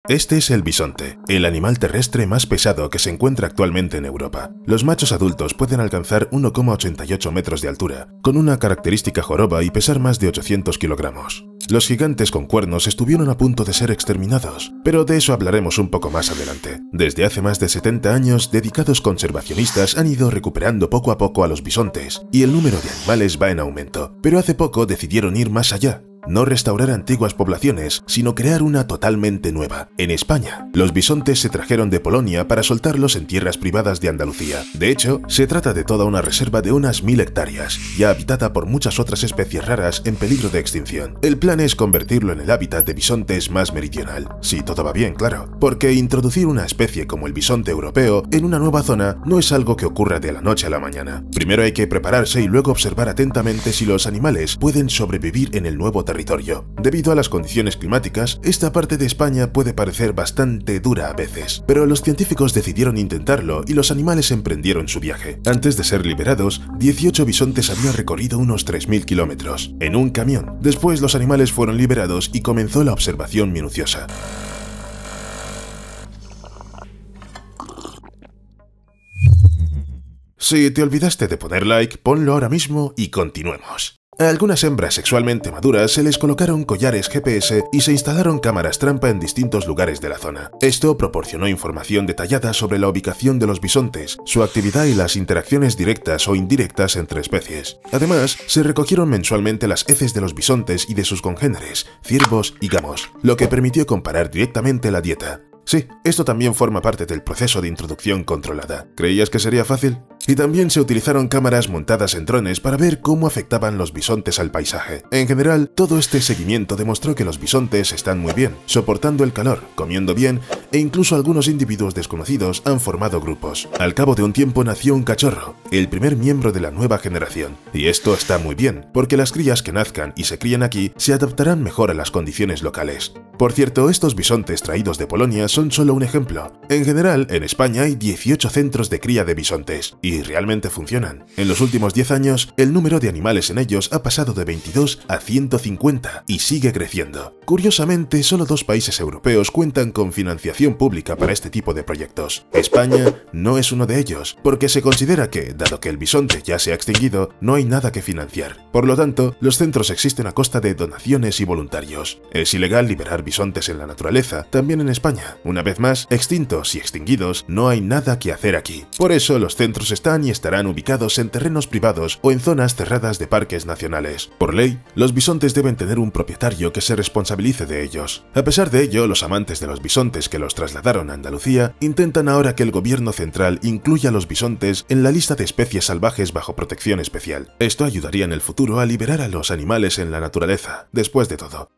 Este es el bisonte, el animal terrestre más pesado que se encuentra actualmente en Europa. Los machos adultos pueden alcanzar 1,88 metros de altura, con una característica joroba y pesar más de 800 kilogramos. Los gigantes con cuernos estuvieron a punto de ser exterminados, pero de eso hablaremos un poco más adelante. Desde hace más de 70 años, dedicados conservacionistas han ido recuperando poco a poco a los bisontes, y el número de animales va en aumento. Pero hace poco decidieron ir más allá. No restaurar antiguas poblaciones, sino crear una totalmente nueva. En España, los bisontes se trajeron de Polonia para soltarlos en tierras privadas de Andalucía. De hecho, se trata de toda una reserva de unas 1000 hectáreas, ya habitada por muchas otras especies raras en peligro de extinción. El plan es convertirlo en el hábitat de bisontes más meridional. Si todo va bien, claro, porque introducir una especie como el bisonte europeo en una nueva zona no es algo que ocurra de la noche a la mañana. Primero hay que prepararse y luego observar atentamente si los animales pueden sobrevivir en el nuevo territorio. Debido a las condiciones climáticas, esta parte de España puede parecer bastante dura a veces, pero los científicos decidieron intentarlo y los animales emprendieron su viaje. Antes de ser liberados, 18 bisontes habían recorrido unos 3000 kilómetros, en un camión. Después los animales fueron liberados y comenzó la observación minuciosa. Si te olvidaste de poner like, ponlo ahora mismo y continuemos. A algunas hembras sexualmente maduras se les colocaron collares GPS y se instalaron cámaras trampa en distintos lugares de la zona. Esto proporcionó información detallada sobre la ubicación de los bisontes, su actividad y las interacciones directas o indirectas entre especies. Además, se recogieron mensualmente las heces de los bisontes y de sus congéneres, ciervos y gamos, lo que permitió comparar directamente la dieta. Sí, esto también forma parte del proceso de introducción controlada. ¿Creías que sería fácil? Y también se utilizaron cámaras montadas en drones para ver cómo afectaban los bisontes al paisaje. En general, todo este seguimiento demostró que los bisontes están muy bien, soportando el calor, comiendo bien, e incluso algunos individuos desconocidos han formado grupos. Al cabo de un tiempo nació un cachorro, el primer miembro de la nueva generación. Y esto está muy bien, porque las crías que nazcan y se crían aquí se adaptarán mejor a las condiciones locales. Por cierto, estos bisontes traídos de Polonia son solo un ejemplo. En general, en España hay 18 centros de cría de bisontes, y realmente funcionan. En los últimos 10 años, el número de animales en ellos ha pasado de 22 a 150 y sigue creciendo. Curiosamente, solo 2 países europeos cuentan con financiación pública para este tipo de proyectos. España no es uno de ellos, porque se considera que, dado que el bisonte ya se ha extinguido, no hay nada que financiar. Por lo tanto, los centros existen a costa de donaciones y voluntarios. Es ilegal liberar bisontes en la naturaleza, también en España. Una vez más, extintos y extinguidos, no hay nada que hacer aquí. Por eso, los centros están y estarán ubicados en terrenos privados o en zonas cerradas de parques nacionales. Por ley, los bisontes deben tener un propietario que se responsabilice de ellos. A pesar de ello, los amantes de los bisontes que los trasladaron a Andalucía intentan ahora que el gobierno central incluya a los bisontes en la lista de especies salvajes bajo protección especial. Esto ayudaría en el futuro a liberar a los animales en la naturaleza. Después de todo,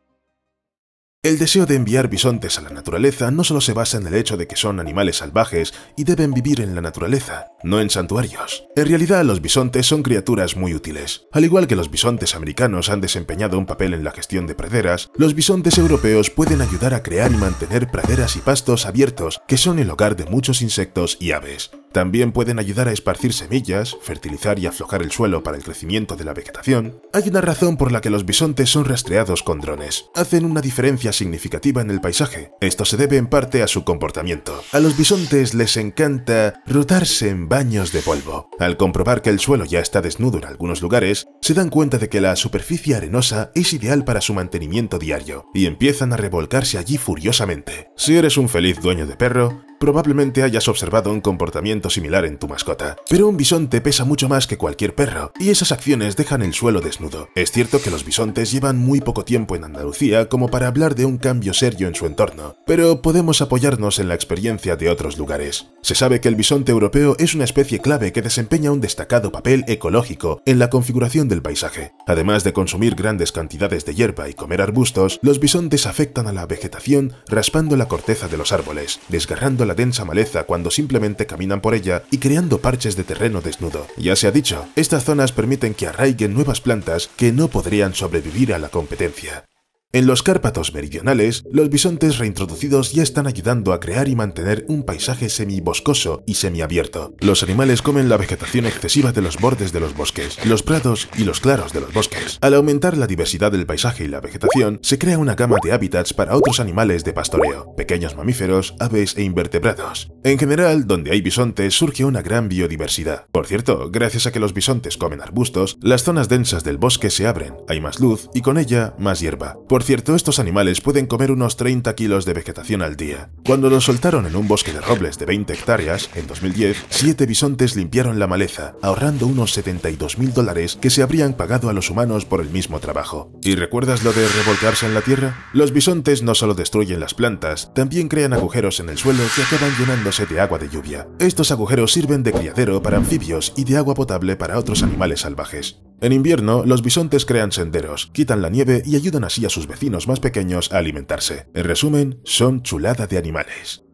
el deseo de enviar bisontes a la naturaleza no solo se basa en el hecho de que son animales salvajes y deben vivir en la naturaleza, no en santuarios. En realidad, los bisontes son criaturas muy útiles. Al igual que los bisontes americanos han desempeñado un papel en la gestión de praderas, los bisontes europeos pueden ayudar a crear y mantener praderas y pastos abiertos que son el hogar de muchos insectos y aves. También pueden ayudar a esparcir semillas, fertilizar y aflojar el suelo para el crecimiento de la vegetación. Hay una razón por la que los bisontes son rastreados con drones. Hacen una diferencia significativa en el paisaje. Esto se debe en parte a su comportamiento. A los bisontes les encanta rotarse en baños de polvo. Al comprobar que el suelo ya está desnudo en algunos lugares, se dan cuenta de que la superficie arenosa es ideal para su mantenimiento diario, y empiezan a revolcarse allí furiosamente. Si eres un feliz dueño de perro, probablemente hayas observado un comportamiento similar en tu mascota. Pero un bisonte pesa mucho más que cualquier perro, y esas acciones dejan el suelo desnudo. Es cierto que los bisontes llevan muy poco tiempo en Andalucía como para hablar de un cambio serio en su entorno, pero podemos apoyarnos en la experiencia de otros lugares. Se sabe que el bisonte europeo es una especie clave que desempeña un destacado papel ecológico en la configuración del paisaje. Además de consumir grandes cantidades de hierba y comer arbustos, los bisontes afectan a la vegetación raspando la corteza de los árboles, desgarrando la densa maleza cuando simplemente caminan por ella y creando parches de terreno desnudo. Ya se ha dicho, estas zonas permiten que arraiguen nuevas plantas que no podrían sobrevivir a la competencia. En los Cárpatos meridionales, los bisontes reintroducidos ya están ayudando a crear y mantener un paisaje semiboscoso y semiabierto. Los animales comen la vegetación excesiva de los bordes de los bosques, los prados y los claros de los bosques. Al aumentar la diversidad del paisaje y la vegetación, se crea una gama de hábitats para otros animales de pastoreo, pequeños mamíferos, aves e invertebrados. En general, donde hay bisontes surge una gran biodiversidad. Por cierto, gracias a que los bisontes comen arbustos, las zonas densas del bosque se abren, hay más luz y con ella más hierba. Por cierto, estos animales pueden comer unos 30 kilos de vegetación al día. Cuando los soltaron en un bosque de robles de 20 hectáreas, en 2010, 7 bisontes limpiaron la maleza, ahorrando unos $72.000 que se habrían pagado a los humanos por el mismo trabajo. ¿Y recuerdas lo de revolcarse en la tierra? Los bisontes no solo destruyen las plantas, también crean agujeros en el suelo que acaban llenándose de agua de lluvia. Estos agujeros sirven de criadero para anfibios y de agua potable para otros animales salvajes. En invierno, los bisontes crean senderos, quitan la nieve y ayudan así a sus vecinos más pequeños a alimentarse. En resumen, son chulada de animales.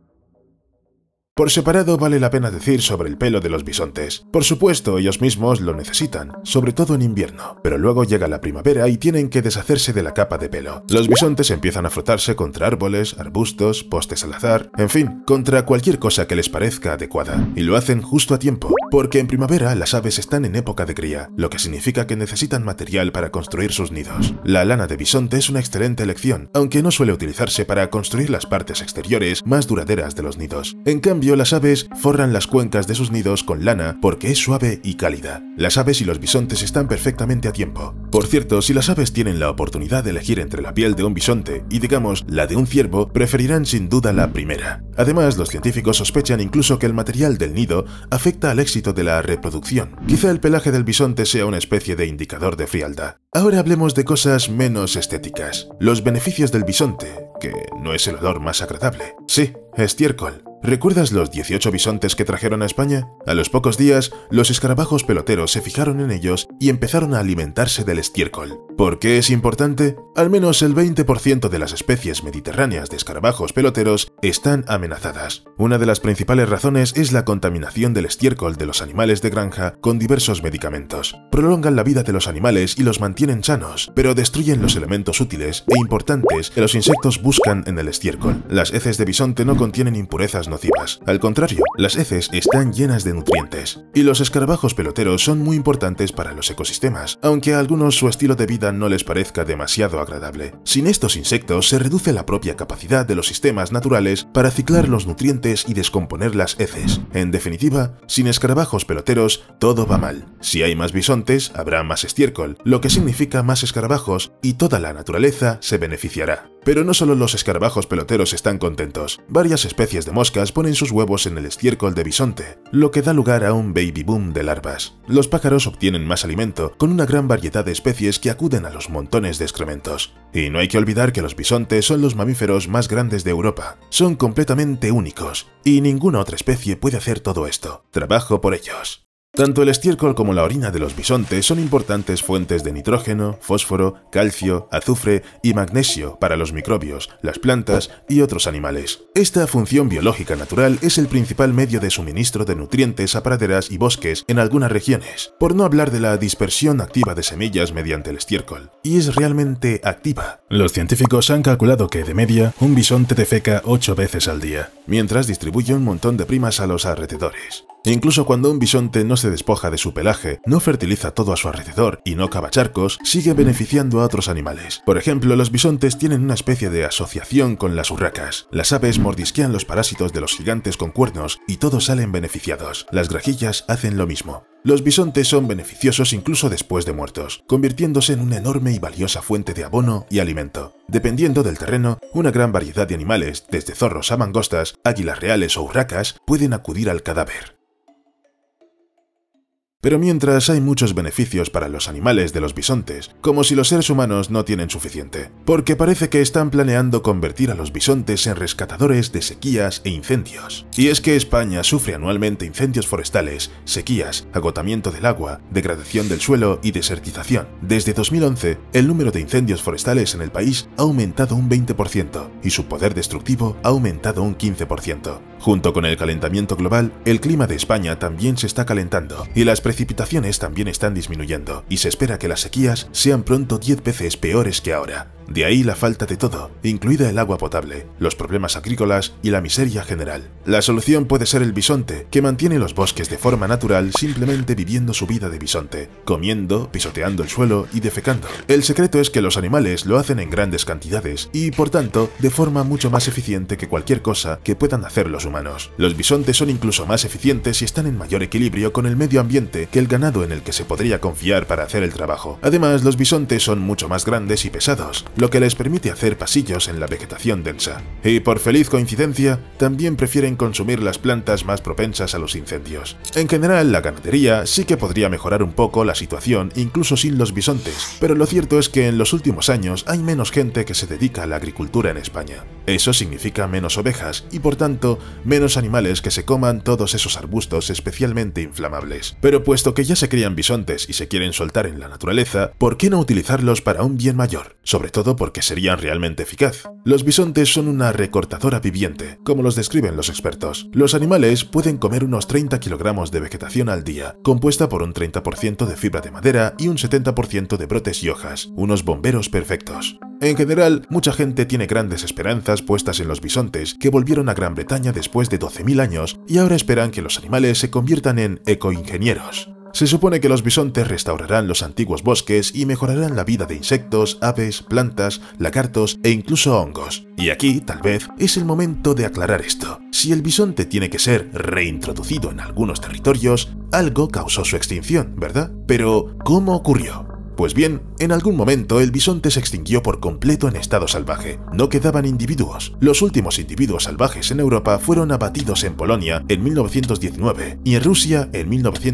Por separado vale la pena decir sobre el pelo de los bisontes. Por supuesto, ellos mismos lo necesitan, sobre todo en invierno, pero luego llega la primavera y tienen que deshacerse de la capa de pelo. Los bisontes empiezan a frotarse contra árboles, arbustos, postes al azar, en fin, contra cualquier cosa que les parezca adecuada. Y lo hacen justo a tiempo, porque en primavera las aves están en época de cría, lo que significa que necesitan material para construir sus nidos. La lana de bisonte es una excelente elección, aunque no suele utilizarse para construir las partes exteriores más duraderas de los nidos. En cambio, las aves forran las cuencas de sus nidos con lana porque es suave y cálida. Las aves y los bisontes están perfectamente a tiempo. Por cierto, si las aves tienen la oportunidad de elegir entre la piel de un bisonte y, digamos, la de un ciervo, preferirán sin duda la primera. Además, los científicos sospechan incluso que el material del nido afecta al éxito de la reproducción. Quizá el pelaje del bisonte sea una especie de indicador de frialdad. Ahora hablemos de cosas menos estéticas. Los beneficios del bisonte, que no es el olor más agradable. Sí, estiércol. ¿Recuerdas los 18 bisontes que trajeron a España? A los pocos días, los escarabajos peloteros se fijaron en ellos y empezaron a alimentarse del estiércol. ¿Por qué es importante? Al menos el 20% de las especies mediterráneas de escarabajos peloteros están amenazadas. Una de las principales razones es la contaminación del estiércol de los animales de granja con diversos medicamentos. Prolongan la vida de los animales y los mantienen sanos, pero destruyen los elementos útiles e importantes que los insectos buscan en el estiércol. Las heces de bisonte no contienen impurezas nocivas. Al contrario, las heces están llenas de nutrientes. Y los escarabajos peloteros son muy importantes para los ecosistemas, aunque a algunos su estilo de vida no les parezca demasiado agradable. Sin estos insectos se reduce la propia capacidad de los sistemas naturales para ciclar los nutrientes y descomponer las heces. En definitiva, sin escarabajos peloteros, todo va mal. Si hay más bisontes, habrá más estiércol, lo que significa más escarabajos y toda la naturaleza se beneficiará. Pero no solo los escarabajos peloteros están contentos. Varias especies de moscas ponen sus huevos en el estiércol de bisonte, lo que da lugar a un baby boom de larvas. Los pájaros obtienen más alimento con una gran variedad de especies que acuden a los montones de excrementos. Y no hay que olvidar que los bisontes son los mamíferos más grandes de Europa. Son completamente únicos, y ninguna otra especie puede hacer todo esto. Trabajo por ellos. Tanto el estiércol como la orina de los bisontes son importantes fuentes de nitrógeno, fósforo, calcio, azufre y magnesio para los microbios, las plantas y otros animales. Esta función biológica natural es el principal medio de suministro de nutrientes a praderas y bosques en algunas regiones, por no hablar de la dispersión activa de semillas mediante el estiércol. Y es realmente activa. Los científicos han calculado que, de media, un bisonte defeca 8 veces al día, mientras distribuye un montón de primas a los alrededores. Incluso cuando un bisonte no se despoja de su pelaje, no fertiliza todo a su alrededor y no cava charcos, sigue beneficiando a otros animales. Por ejemplo, los bisontes tienen una especie de asociación con las urracas. Las aves mordisquean los parásitos de los gigantes con cuernos y todos salen beneficiados. Las grajillas hacen lo mismo. Los bisontes son beneficiosos incluso después de muertos, convirtiéndose en una enorme y valiosa fuente de abono y alimento. Dependiendo del terreno, una gran variedad de animales, desde zorros a mangostas, águilas reales o urracas, pueden acudir al cadáver. Pero mientras hay muchos beneficios para los animales de los bisontes, como si los seres humanos no tienen suficiente, porque parece que están planeando convertir a los bisontes en rescatadores de sequías e incendios. Y es que España sufre anualmente incendios forestales, sequías, agotamiento del agua, degradación del suelo y desertización. Desde 2011, el número de incendios forestales en el país ha aumentado un 20% y su poder destructivo ha aumentado un 15%. Junto con el calentamiento global, el clima de España también se está calentando y las precipitaciones también están disminuyendo, y se espera que las sequías sean pronto 10 veces peores que ahora. De ahí la falta de todo, incluida el agua potable, los problemas agrícolas y la miseria general. La solución puede ser el bisonte, que mantiene los bosques de forma natural simplemente viviendo su vida de bisonte, comiendo, pisoteando el suelo y defecando. El secreto es que los animales lo hacen en grandes cantidades y, por tanto, de forma mucho más eficiente que cualquier cosa que puedan hacer los humanos. Los bisontes son incluso más eficientes y están en mayor equilibrio con el medio ambiente que el ganado en el que se podría confiar para hacer el trabajo. Además, los bisontes son mucho más grandes y pesados, lo que les permite hacer pasillos en la vegetación densa. Y por feliz coincidencia, también prefieren consumir las plantas más propensas a los incendios. En general, la ganadería sí que podría mejorar un poco la situación incluso sin los bisontes, pero lo cierto es que en los últimos años hay menos gente que se dedica a la agricultura en España. Eso significa menos ovejas y, por tanto, menos animales que se coman todos esos arbustos especialmente inflamables. Pero puesto que ya se crían bisontes y se quieren soltar en la naturaleza, ¿por qué no utilizarlos para un bien mayor? Sobre todo porque serían realmente eficaz. Los bisontes son una recortadora viviente, como los describen los expertos. Los animales pueden comer unos 30 kilogramos de vegetación al día, compuesta por un 30% de fibra de madera y un 70% de brotes y hojas, unos bomberos perfectos. En general, mucha gente tiene grandes esperanzas puestas en los bisontes, que volvieron a Gran Bretaña después de 12.000 años y ahora esperan que los animales se conviertan en ecoingenieros. Se supone que los bisontes restaurarán los antiguos bosques y mejorarán la vida de insectos, aves, plantas, lagartos e incluso hongos. Y aquí, tal vez, es el momento de aclarar esto. Si el bisonte tiene que ser reintroducido en algunos territorios, algo causó su extinción, ¿verdad? Pero, ¿cómo ocurrió? Pues bien, en algún momento el bisonte se extinguió por completo en estado salvaje. No quedaban individuos. Los últimos individuos salvajes en Europa fueron abatidos en Polonia en 1919 y en Rusia en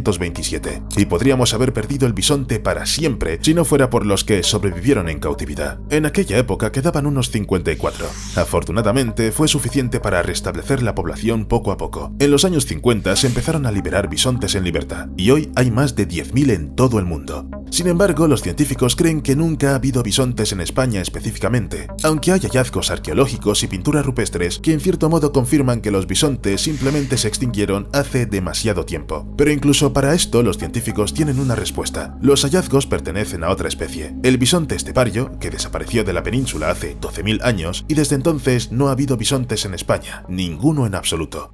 1927. Y podríamos haber perdido el bisonte para siempre si no fuera por los que sobrevivieron en cautividad. En aquella época quedaban unos 54. Afortunadamente fue suficiente para restablecer la población poco a poco. En los años 50 se empezaron a liberar bisontes en libertad y hoy hay más de 10.000 en todo el mundo. Sin embargo, los científicos creen que nunca ha habido bisontes en España específicamente, aunque hay hallazgos arqueológicos y pinturas rupestres que en cierto modo confirman que los bisontes simplemente se extinguieron hace demasiado tiempo. Pero incluso para esto los científicos tienen una respuesta. Los hallazgos pertenecen a otra especie, el bisonte estepario, que desapareció de la península hace 12.000 años y desde entonces no ha habido bisontes en España, ninguno en absoluto.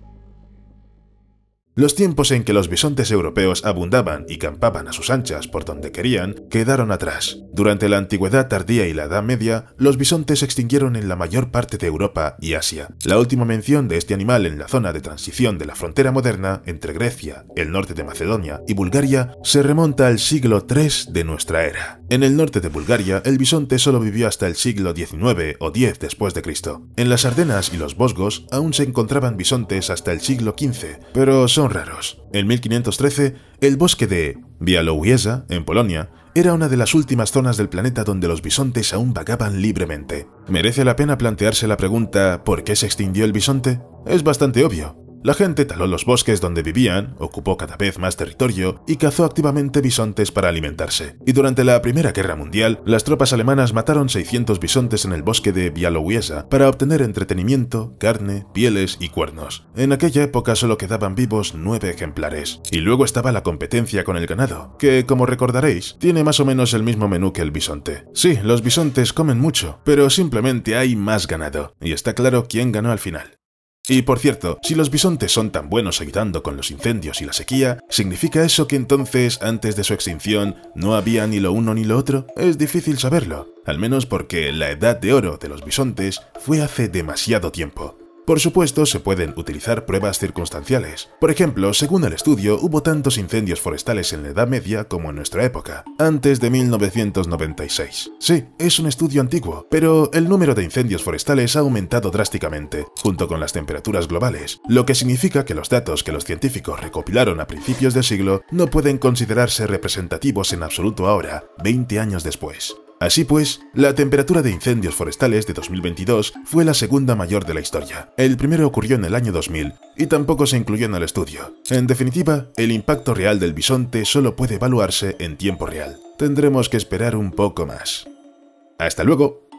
Los tiempos en que los bisontes europeos abundaban y campaban a sus anchas por donde querían quedaron atrás. Durante la Antigüedad tardía y la Edad Media, los bisontes se extinguieron en la mayor parte de Europa y Asia. La última mención de este animal en la zona de transición de la frontera moderna entre Grecia, el norte de Macedonia y Bulgaria se remonta al siglo III de nuestra era. En el norte de Bulgaria, el bisonte solo vivió hasta el siglo XIX o X después de Cristo. En las Ardenas y los Vosgos aún se encontraban bisontes hasta el siglo XV, pero son raros. En 1513, el bosque de Białowieża, en Polonia, era una de las últimas zonas del planeta donde los bisontes aún vagaban libremente. ¿Merece la pena plantearse la pregunta ¿por qué se extinguió el bisonte? Es bastante obvio. La gente taló los bosques donde vivían, ocupó cada vez más territorio y cazó activamente bisontes para alimentarse. Y durante la Primera Guerra Mundial, las tropas alemanas mataron 600 bisontes en el bosque de Białowieża para obtener entretenimiento, carne, pieles y cuernos. En aquella época solo quedaban vivos 9 ejemplares. Y luego estaba la competencia con el ganado, que, como recordaréis, tiene más o menos el mismo menú que el bisonte. Sí, los bisontes comen mucho, pero simplemente hay más ganado. Y está claro quién ganó al final. Y por cierto, si los bisontes son tan buenos ayudando con los incendios y la sequía, ¿significa eso que entonces, antes de su extinción, no había ni lo uno ni lo otro? Es difícil saberlo, al menos porque la edad de oro de los bisontes fue hace demasiado tiempo. Por supuesto, se pueden utilizar pruebas circunstanciales. Por ejemplo, según el estudio, hubo tantos incendios forestales en la Edad Media como en nuestra época, antes de 1996. Sí, es un estudio antiguo, pero el número de incendios forestales ha aumentado drásticamente, junto con las temperaturas globales, lo que significa que los datos que los científicos recopilaron a principios del siglo no pueden considerarse representativos en absoluto ahora, 20 años después. Así pues, la temperatura de incendios forestales de 2022 fue la segunda mayor de la historia. El primero ocurrió en el año 2000 y tampoco se incluyó en el estudio. En definitiva, el impacto real del bisonte solo puede evaluarse en tiempo real. Tendremos que esperar un poco más. ¡Hasta luego!